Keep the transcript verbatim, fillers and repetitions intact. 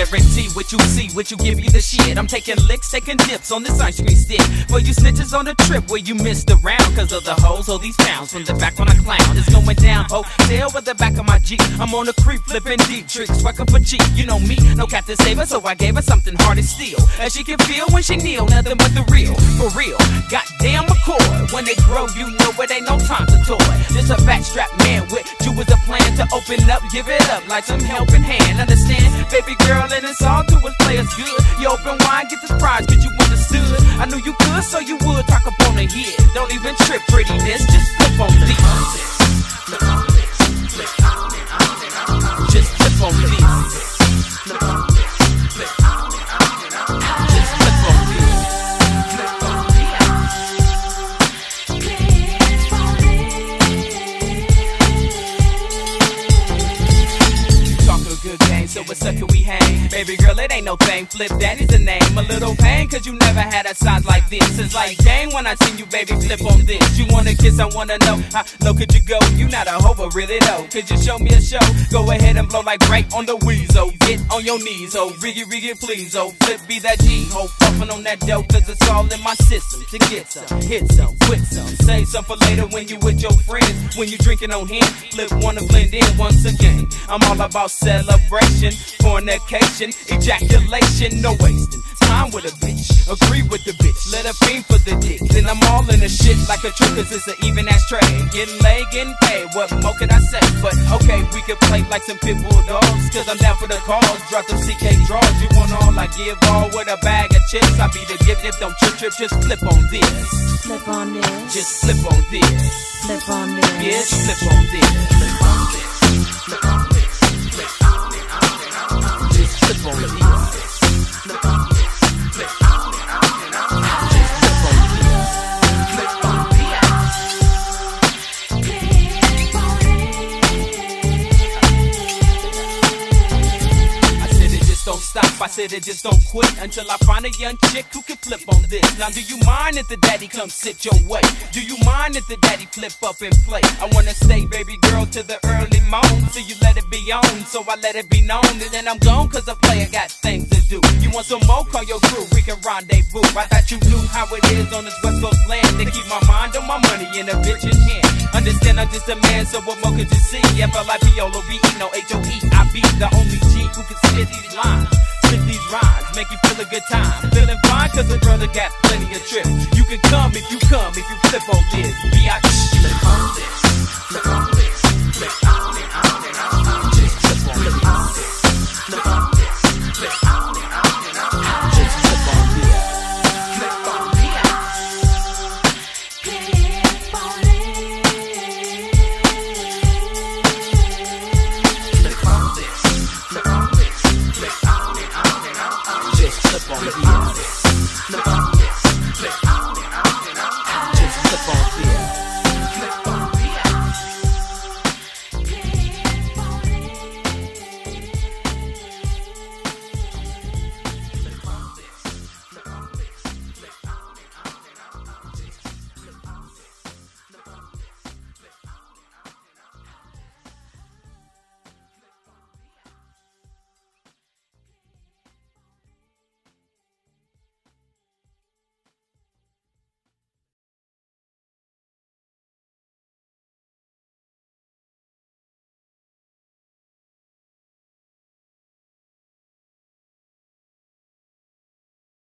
guarantee what you see, what you give you the shit. I'm taking licks, taking dips on this ice cream stick. For you snitches on the trip where you missed around, cause of the hoes or these pounds from the back when I clown. It's going down, hotel with the back of my Jeep. I'm on the creep, flipping deep tricks, fucking for cheap. You know me, no cat to save her, so I gave her something hard as steel. As she can feel when she kneel, nothing but the real, for real. Goddamn McCoy, when they grow, you know it ain't no time to toy. This a backstrap man with you with a plan to open up, give it up like some helping hand. Understand, baby girl, and it's all to us players good. You open wide, get this prize, cause you understood. I knew you could, so you would talk up on the head. Don't even trip, prettiness, just flip on this. Flip on this, flip on it, on it, on it. Just flip on this. Flip on this, flip on it, on it, on it. Just flip on this. Flip on this. Talk a good game, so what's up, can we hang? Baby girl, it ain't no thing, Flip Daddy's the name. A little pain, cause you never had a size like this. It's like, dang, when I seen you, baby, flip on this. You wanna kiss, I wanna know, how low could you go? You not a hoe, but really though, could you show me a show? Go ahead and blow like right on the weasel. Get on your knees, oh, riggy, riggy, please, oh, Flip be that G, ho, puffin' on that dope, cause it's all in my system. To get some, hit some, quit some, save some for later when you with your friends. When you drinking on hand, Flip wanna blend in once again. I'm all about celebration, fornication, ejaculation, no wasting time with a bitch. Agree with the bitch, let her fiend for the dick. Then I'm all in the shit like a trick, cause it's an even ass trade. Getting laid, getting paid, what more can I say? But okay, we can play like some pit bull dogs, cause I'm down for the cause. Drop them C K draws, you want all, I give all with a bag of chips. I be the gift, if don't trip, trip, just flip on this. Flip on this. Just flip on this. Flip on this. Yes, flip on this. Flip on this. Flip on this. Flip on it, on it, on it. Just flip on this. Flip on this. Flip on it, on it, on it. Just flip on this. Flip on this. I said it just don't stop. I said it just don't quit until I find a young chick who can flip on this. Now, do you mind if the daddy comes sit your way? Do you mind if the daddy flip up and play? I wanna stay, baby girl, to the early morn, so you let it be on, so I let it be known. And then I'm gone, cause a player got things to do. You want some more? Call your crew, we can rendezvous. I thought you knew how it is on this West Coast land. They keep my mind on my money in a bitch in hand. Understand I'm just a man, so what more could you see? F L I P O L O V E, no H O E. I be the only G who can spit these lines, spit these rhymes, make you feel a good time. Feeling fine, cause the brother got plenty of trips. You can come if you come, if you flip on this. B I Flip on this.